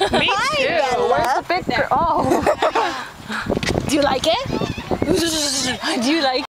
Me too. Where's the picture? Oh. Do you like it? Do you like